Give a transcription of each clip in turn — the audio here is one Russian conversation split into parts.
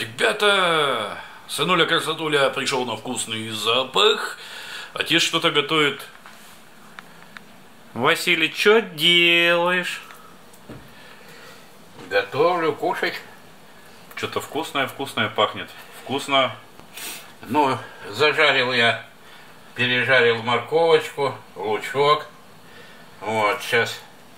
Ребята, сынуля красотуля пришел на вкусный запах. Отец что-то готовит. Василий, что делаешь? Готовлю кушать. Что-то вкусное пахнет. Вкусно. Ну, зажарил я, пережарил морковочку, лучок. Вот, сейчас,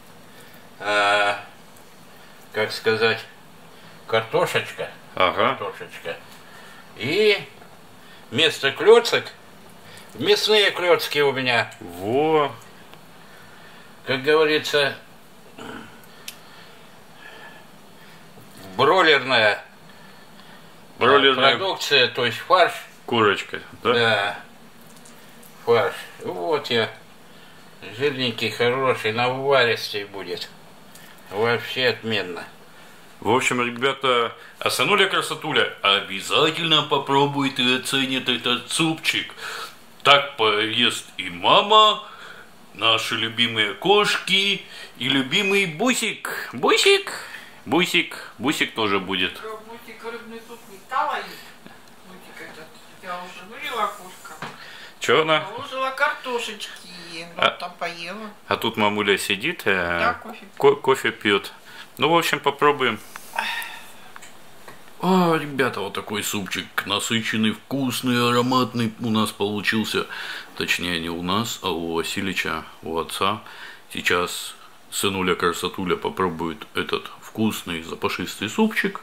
как сказать, картошечка. Ага. Картошечка. И вместо клёцок, мясные клёцки у меня. Во. Как говорится, бройлерная продукция, то есть фарш. Курочка, да? Да, фарш. Вот я, жирненький, хороший, наваристый будет. Вообще отменно. В общем, ребята, а сынуля красотуля обязательно попробует и оценит этот супчик. Так поест и мама, наши любимые кошки и любимый Бусик. Бусик тоже будет. Бусик рыбный суп не стала есть. Бусик этот, я уже варила кошка. Че она? Положила картошечки, но там поела. А тут мамуля сидит, Да, кофе пьет. Ну, в общем, попробуем. Ребята, вот такой супчик насыщенный, вкусный, ароматный у нас получился. Точнее, не у нас, а у Василича, у отца. Сейчас сынуля красотуля попробует этот вкусный запашистый супчик.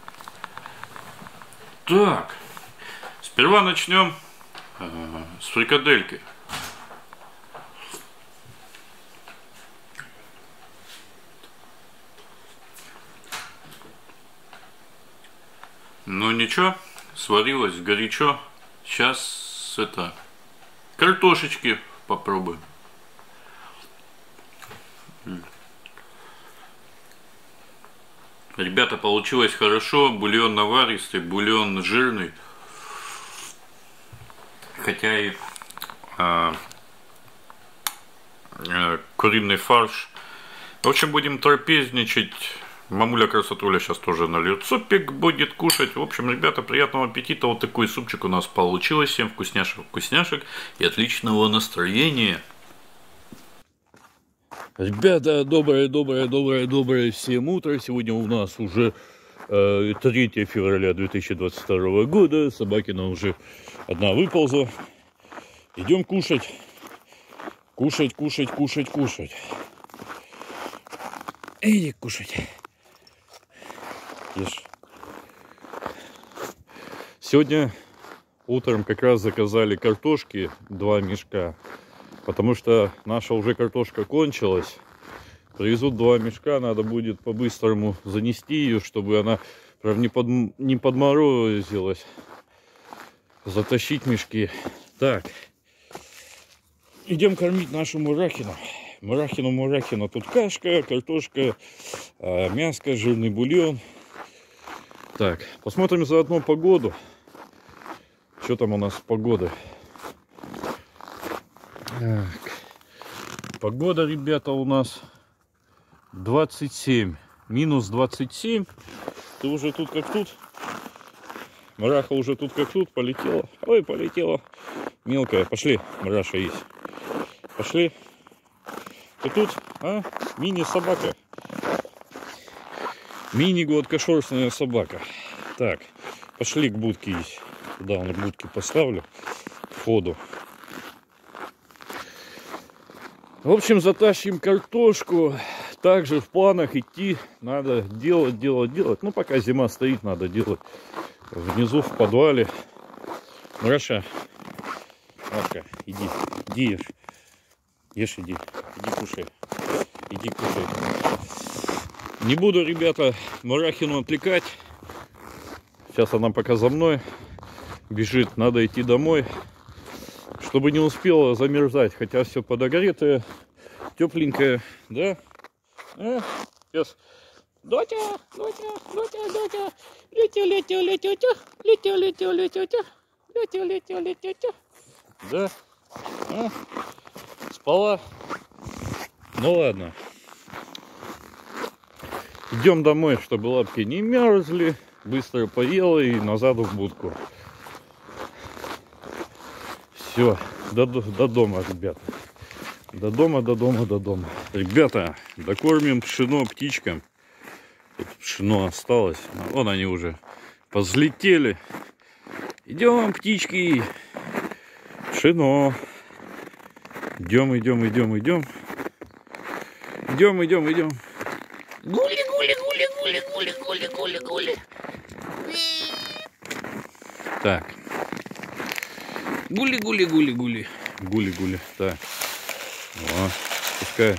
Так, сперва начнем с фрикадельки. Ну ничего, сварилось горячо. Сейчас картошечки попробуем. Ребята, получилось хорошо. Бульон наваристый, бульон жирный. Хотя и куриный фарш. В общем, будем трапезничать. Мамуля красотуля сейчас тоже нальет супик, будет кушать. В общем, ребята, приятного аппетита. Вот такой супчик у нас получилось. Всем вкусняшек и отличного настроения. Ребята, доброе всем утро. Сегодня у нас уже 3 февраля 2022 года. Собакина уже одна выползла. Идем кушать. Кушать. Иди кушать. Ешь. Сегодня утром как раз заказали картошки 2 мешка, потому что наша уже картошка кончилась. Привезут 2 мешка, надо будет по-быстрому занести ее, чтобы она, правда, не подморозилась. Затащить мешки. Так, идем кормить нашу Мурахину. Мурахину, тут кашка, картошка, мяско, жирный бульон. Так, посмотрим заодно погоду. Что там у нас погода? Так. Погода, ребята, у нас 27. Минус 27. Ты уже тут как тут. Мураха уже тут как тут. Полетела. Ой, полетела. Мелкая. Пошли, Мураша есть. Пошли. Ты тут, а? Мини-собака. Мини-гладкошерстная собака. Так, пошли к будке есть. Туда на будке поставлю. К входу. В общем, затащим картошку. Также в планах идти. Надо делать. Ну, пока зима стоит, надо делать. Внизу в подвале. Мраша. Машка, иди ешь. Ешь, иди кушай. Не буду, ребята, Мурахину отвлекать. Сейчас она пока за мной бежит. Надо идти домой, чтобы не успела замерзать. Хотя все подогретое, тепленькое, да? Сейчас. Дотя. Летю. Да? Спала? Ну ладно. Идем домой, чтобы лапки не мерзли. быстро поела и назад в будку. Все, до дома, ребята. До дома. Ребята, докормим пшено птичкам. Тут пшено осталось. Вон они уже позлетели. Идем, птички. Пшено. Идем. Гули. Так. Гули. Так. О, пускай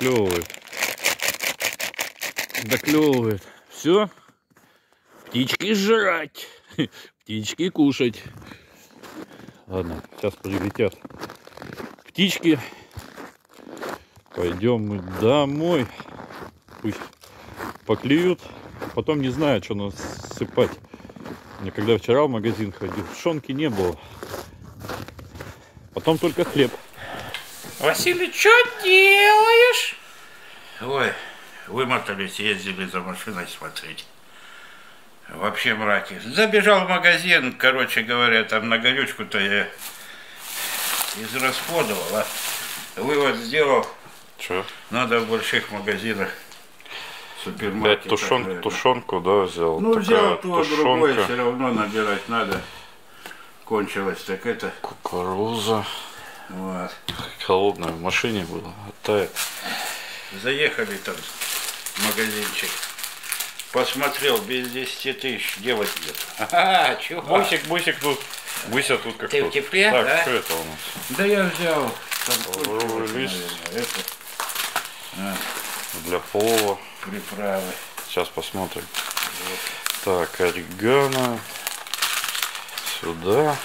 доклевывает. Все. Птички жрать. Птички кушать. Ладно, сейчас прилетят птички. Пойдем мы домой. Пусть поклюют. Потом не знаю, что насыпать. Я когда вчера в магазин ходил, тушенки не было. Потом только хлеб. Василий, что делаешь? Ой, вымотались, ездили за машиной смотреть. Вообще мраки. Забежал в магазин, короче говоря, там на горючку-то я израсходовал, а вывод сделал. Че? Надо в больших магазинах, супермаркетах. Тушенку, да, взял? Ну, такая взял то, тушенка. другое, все равно набирать надо. Кончилось, так это. Кукуруза. Вот. Холодная в машине была, оттает. Заехали там в магазинчик. Посмотрел, без 10 тысяч делать нет. Ага, чего? Бусик тут. Буся тут как Ты в тут. тепле, так, да? что это у нас? Да я взял. Там Лавровый кончилось, лист. наверное, это. Для плова. Приправы. Сейчас посмотрим. Так, орегано. Сюда.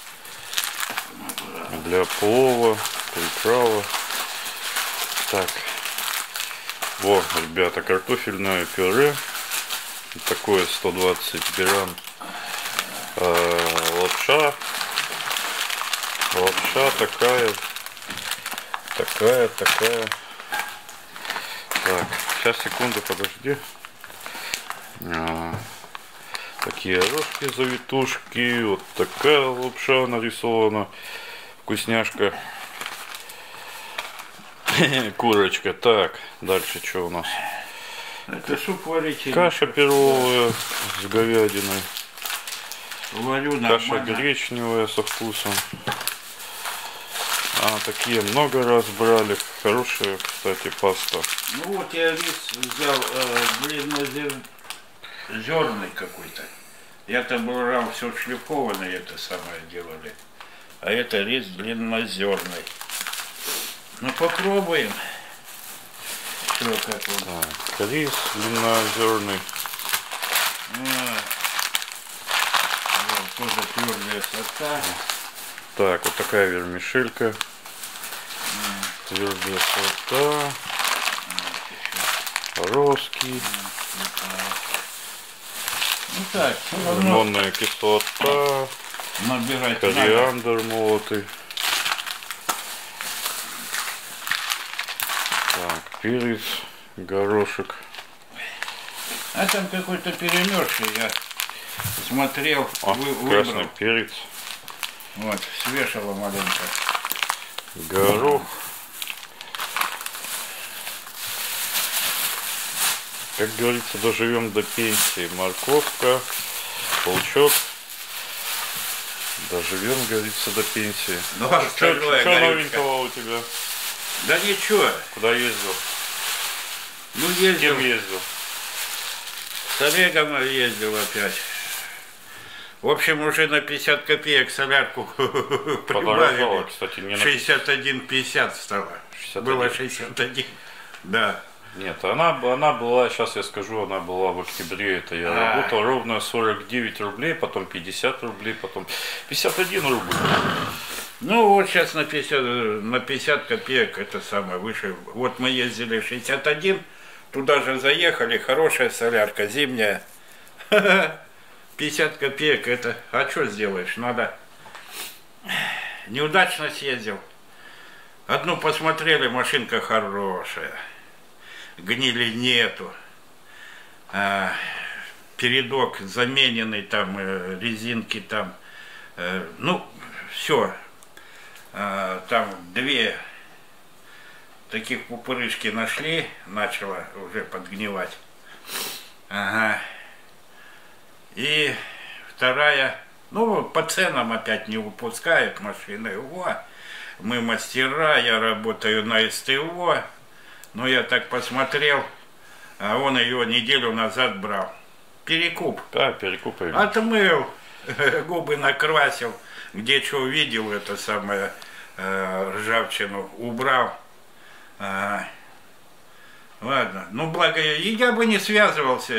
Для плова. Приправа. Так. Вот, ребята, картофельное пюре. Такое 120 грамм. Лапша такая. Так, сейчас, секунду, подожди. Такие рожки, завитушки. Вот такая лапша нарисована. Вкусняшка. Курочка. Так, дальше что у нас? Это суп варить. Каша перловая с говядиной. Варю Каша нормально. гречневая со вкусом. Такие много раз брали. Хорошая, кстати, паста. Ну вот я рис взял длиннозерный какой-то. Я-то брал все шлифованное, это самое делали. А это рис длиннозерный. Ну попробуем. Что, как он? Так, рис длиннозерный. Вот, тоже твердая сорта. Так, вот такая вермишелька. Твердые сорта. Русский. Ну так, все равно Лимонная кислота. набирать надо. Кориандр молотый. Так, перец, горошек. А там какой-то перемерзший, я смотрел, Красный выбрал. перец. Вот, свешала маленько. Горох. Как говорится, доживем до пенсии. Морковка, лучок. Доживем, говорится, до пенсии. Ну а Что остальное новенького у тебя? Да ничего. Куда ездил? Ну С ездил. кем ездил? С Олегом ездил опять. В общем, уже на 50 копеек солярку Подорожало, прибавили. кстати, не на 61,50 стало. 61. Было 61. Да. Нет, она была, сейчас я скажу, она была в октябре, это я работал ровно 49 рублей, потом 50 рублей, потом 51 рубль. Ну вот сейчас на 50 копеек это самое выше. Вот мы ездили 61, туда же заехали, хорошая солярка, зимняя. 50 копеек это, а что сделаешь, надо. Неудачно съездил. Одну посмотрели, машинка хорошая. Гнили нету. передок замененный, там резинки, там, ну, все. Там две таких пупырышки нашли, начало уже подгнивать. Ага. И вторая, ну, по ценам опять не выпускают машины. Во, мы мастера, я работаю на СТО. Но я так посмотрел, а он ее неделю назад брал. Перекуп. Да, перекуп. Отмыл, губы накрасил, где что увидел, это самое, ржавчину убрал. Ладно, ну благо я бы не связывался.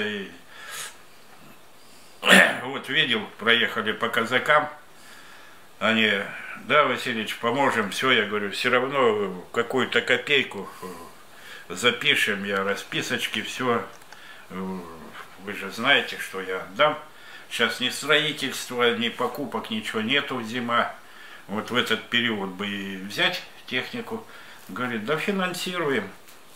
Вот видел, проехали по казакам. Они, да, Васильевич, поможем, все, я говорю, все равно какую-то копейку запишем, я расписочки, все. Вы же знаете, что я отдам. Сейчас ни строительства, ни покупок, ничего нету, зима. Вот в этот период бы и взять технику. Говорит, да финансируем.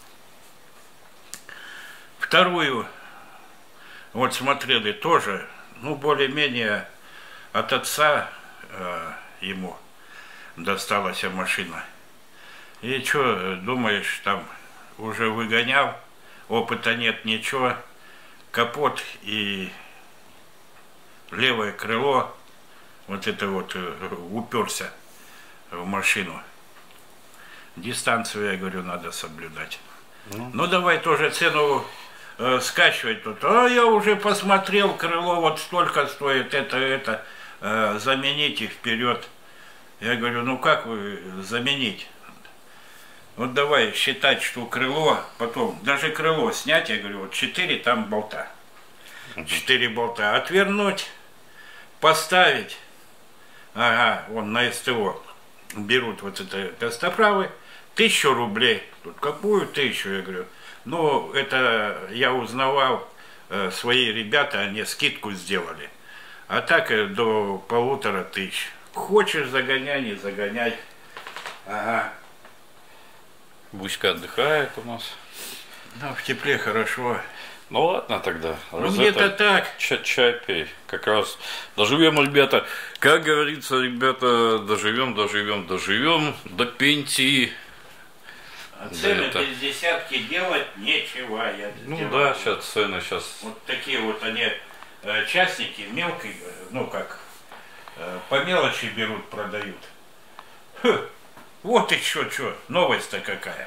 Вторую, вот смотрели тоже, ну, более-менее от отца ему досталась машина. И что, думаешь, там уже выгонял, опыта нет, ничего, капот и левое крыло, вот это вот уперся в машину. Дистанцию, я говорю, надо соблюдать. Ну давай тоже цену скачивать тут. А я уже посмотрел, крыло вот столько стоит, это, замените вперед. Я говорю, ну как вы заменить? Вот давай считать, что крыло, потом даже крыло снять, я говорю, вот 4 там болта. 4 болта отвернуть, поставить. Ага, вон на СТО берут вот это костоправы, 1000 рублей. Тут какую 1000, я говорю. Ну, это я узнавал, свои ребята, они скидку сделали. А так до 1500. Хочешь, загоняй, не загоняй. Ага. Буська отдыхает у нас. Ну, в тепле хорошо. Ну ладно тогда. Ну где-то так. Чай пей. Как раз доживем, ребята. Как говорится, ребята, доживем до пенсии. А цены без десятки делать нечего. Ну да, сейчас цены сейчас. Вот такие вот они частники, мелкие, ну как, по мелочи берут, продают. Вот еще что, новость-то какая.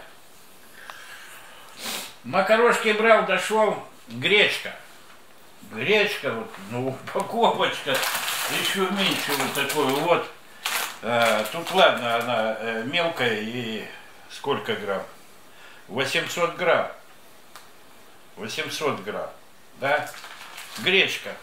Макарошки брал, дошел, гречка. Гречка, вот, ну, упаковочка, еще меньше вот такую вот. Тут ладно, она мелкая и сколько грамм? 800 грамм. 800 грамм, да? Гречка.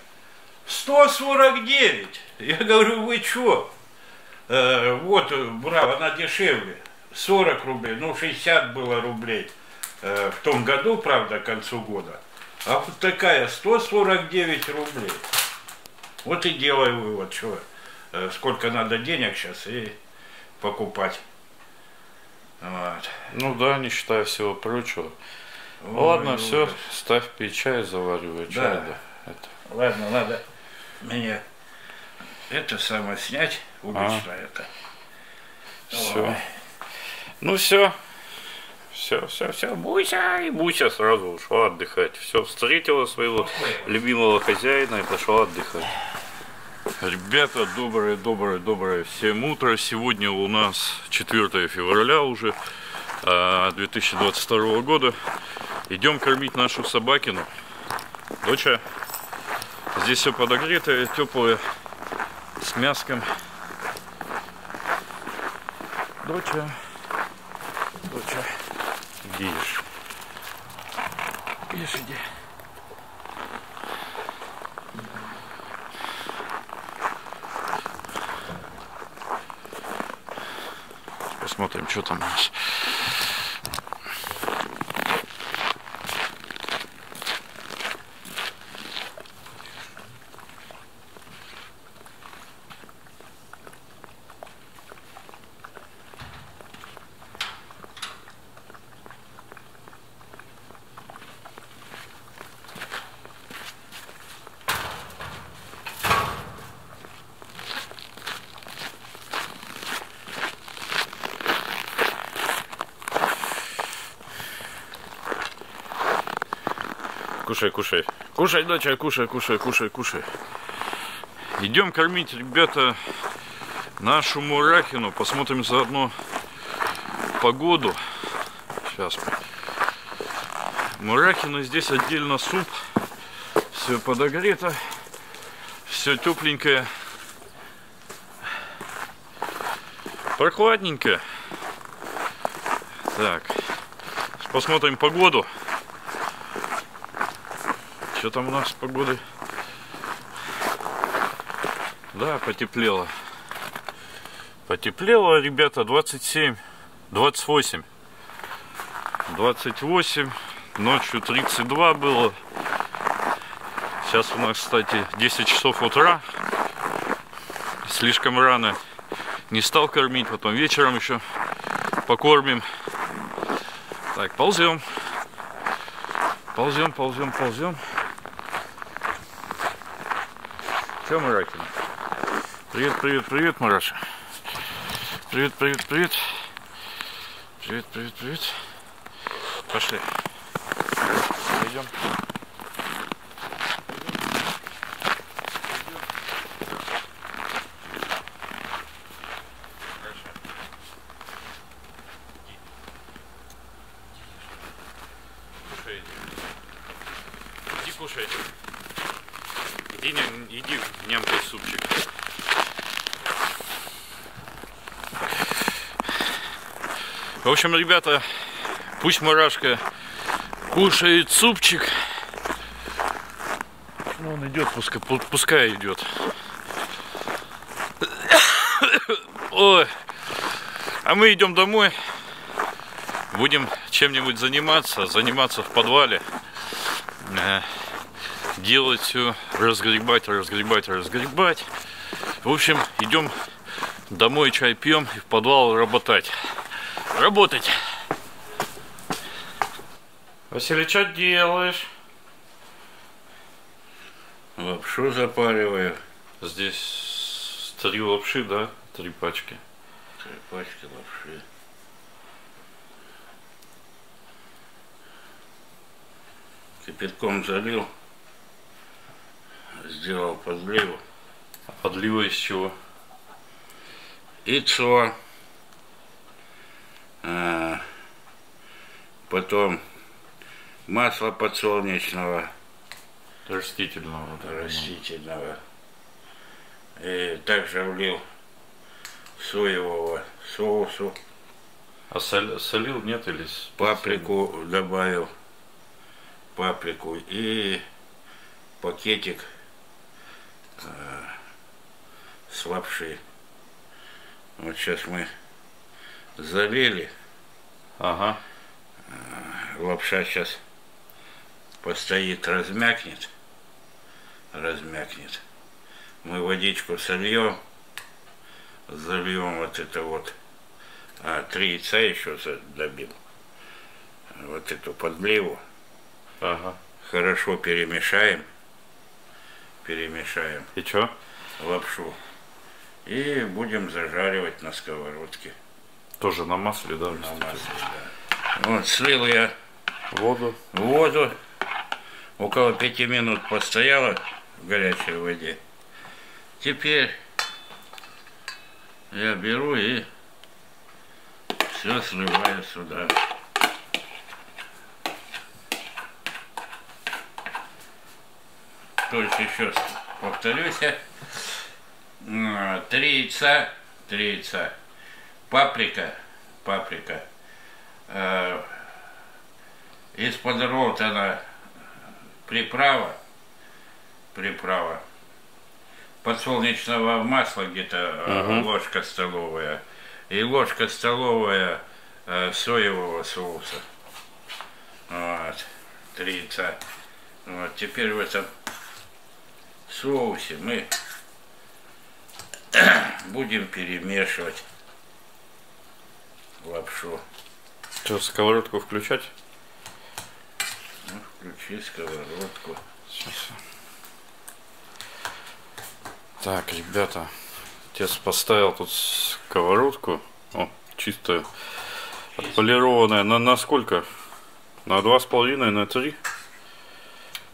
149. Я говорю, вы что? Вот, брал, она дешевле. 40 рублей, ну 60 было рублей. В том году, правда, к концу года. А вот такая 149 рублей. Вот и делаю вывод, что, сколько надо денег сейчас и покупать. Вот. Ну да, не считая всего прочего. Ой, ладно, ой, все, ой. ставь пей чай, заваривай Да. чай. Да. Это. Ладно, надо мне это самое снять, убийство это. Все. Ой. Ну все. Все. Буся сразу ушла отдыхать. Все, встретила своего любимого хозяина и пошла отдыхать. Ребята, доброе всем утро. Сегодня у нас 4 февраля уже 2022 года. Идем кормить нашу собакину. Доча, здесь все подогретое, теплое, с мяском. Доча, иди ешь. Ешь, иди. Посмотрим, что там у нас. кушай, кушай. Кушай, доча, кушай, кушай, кушай, кушай. Идем кормить, ребята, нашу мурахину. Посмотрим заодно погоду. Сейчас. Мурахину здесь отдельно суп. Все подогрето. Все тепленькое. Прохладненько. Так. Посмотрим погоду. Что там у нас с погодой? Да, потеплело. Потеплело, ребята, 27, 28. 28. Ночью 32 было. Сейчас у нас, кстати, 10 часов утра. Слишком рано. Не стал кормить, потом вечером еще покормим. Так, ползем. Ползем, ползем, ползем. Че, Маракина? Привет, привет, привет, Мараша. Привет, привет, привет. Привет, привет, привет. Пошли. Пойдем. Иди кушай. Иди нямкай супчик. В общем, ребята, пусть Марашка кушает супчик. Ну, он идет, пускай идет. Ой. А мы идем домой. Будем чем-нибудь заниматься в подвале. Делать все, разгребать. В общем, идем домой, чай пьем и в подвал работать. Работать. Василий, что делаешь? Лапшу запариваю. Здесь 3 лапши, да? 3 пачки. 3 пачки лапши. Кипятком залил. Сделал подливу. А подлива из чего? Яйцо. Потом масло подсолнечного. Растительного. Растительного. И также влил соевого соусу. А солил нет или? Паприку добавил. Паприку и пакетик с лапши. Вот сейчас мы залили. Ага. Лапша сейчас постоит, размякнет. Мы водичку сольем. Зальем вот это вот. 3 яйца еще добил. Вот эту подливу. Ага. Хорошо перемешаем. И что? Лапшу. И будем зажаривать на сковородке. Тоже на масле, да? На масле, да. Вот слил я воду. Около 5 минут постояла в горячей воде. Теперь я беру и все сливаю сюда. Только еще повторюсь. 3 яйца. Паприка. Из-под ротана приправа. Подсолнечного масла где-то ложка столовая. И ложка столовая соевого соуса. Вот. 3 яйца. Вот. Теперь в этом соусе мы будем перемешивать лапшу. Что, сковородку включать? Ну, включи сковородку. Сейчас. Так, ребята, отец поставил тут сковородку. О, чисто отполированная. На сколько? На 2,5, на 3?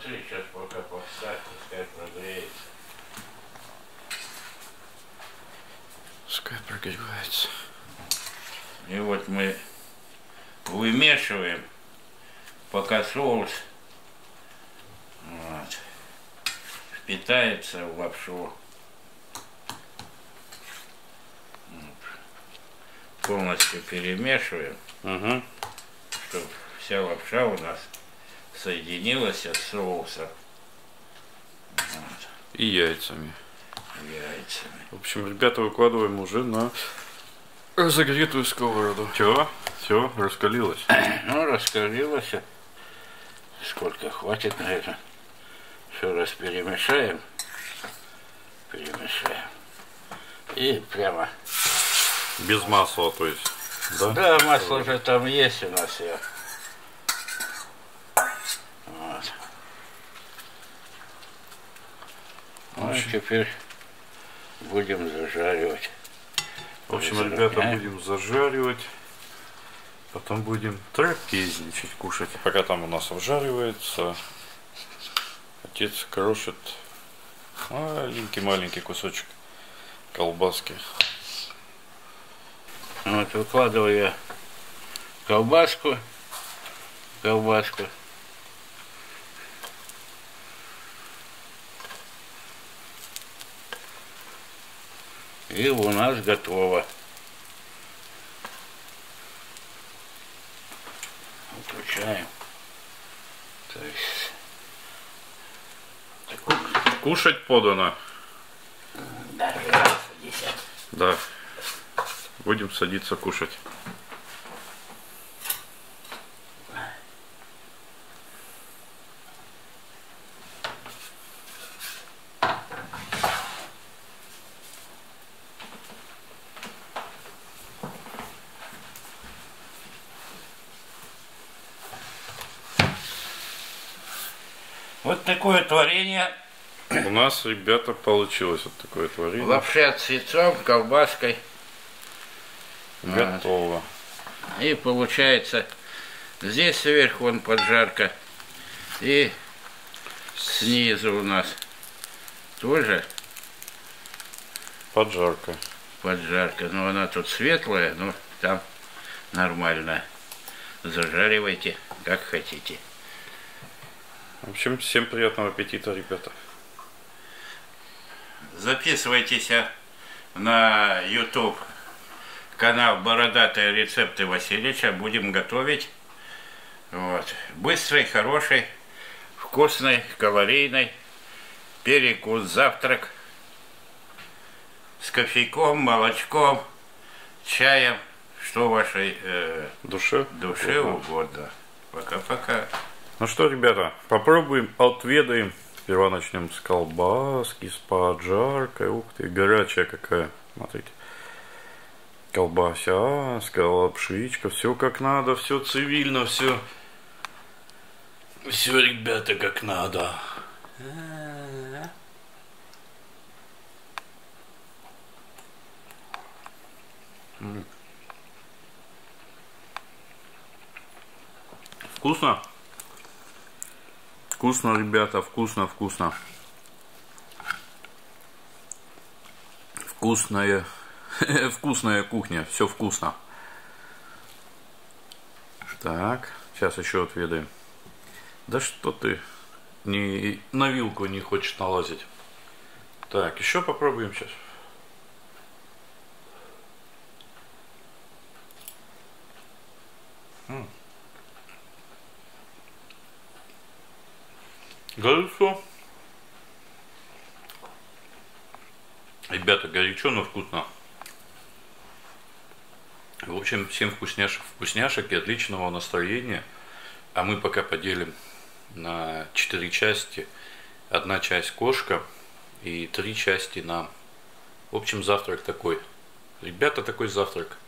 смотри, сейчас пока поставь, пускай прогреется. Пускай прогревается. И вот мы вымешиваем, пока соус вот, впитается в лапшу. Вот. Полностью перемешиваем, Угу. чтобы вся лапша у нас соединилась с соусом. Вот. И яйцами. Яйцами. В общем, ребята, выкладываем уже на разогретую сковороду. Чего? Все, раскалилось. Ну, раскалилось. Сколько хватит, наверное. Все раз перемешаем. Перемешаем. И прямо. Без масла, то есть. Да? Да, масло же там есть у нас. Вот. Ну, и теперь будем зажаривать. В общем, ребята, будем зажаривать. Потом будем трапезничать, кушать. Пока там у нас обжаривается, отец крошит маленький кусочек колбаски. Вот выкладываю я колбаску. И у нас готово. Выключаем. То есть... Кушать подано. Даже садись. Да. Будем садиться кушать. Вот такое творение. У нас, ребята, получилось вот такое творение. Лапша с яйцом, колбаской. Готово. И получается, здесь сверху вон поджарка. И снизу у нас тоже Поджарка. поджарка. Но она тут светлая, но там нормально. Зажаривайте, как хотите. В общем, всем приятного аппетита, ребята. Записывайтесь на YouTube канал «Бородатые рецепты Васильича». Будем готовить. Вот. Быстрый, хороший, вкусный, калорийный перекус, завтрак с кофейком, молочком, чаем, что вашей Душе угодно. Пока-пока. Ну что, ребята, попробуем, отведаем. Сперва начнем с колбаски, с поджаркой. Ух ты, горячая какая. Смотрите. Колбасяска, лапшичка, все как надо, все цивильно, все. Все, ребята, как надо. Вкусно? Вкусно, ребята, вкусно. Вкусная, вкусная кухня, все вкусно. Так, сейчас еще отведаем. Да что ты на вилку не хочешь налазить? Так, еще попробуем сейчас. Горячо. Ребята, горячо, но вкусно. В общем, всем вкусняшек и отличного настроения. А мы пока поделим на 4 части. 1 часть кошка и 3 части нам. В общем, завтрак такой. Ребята, такой завтрак.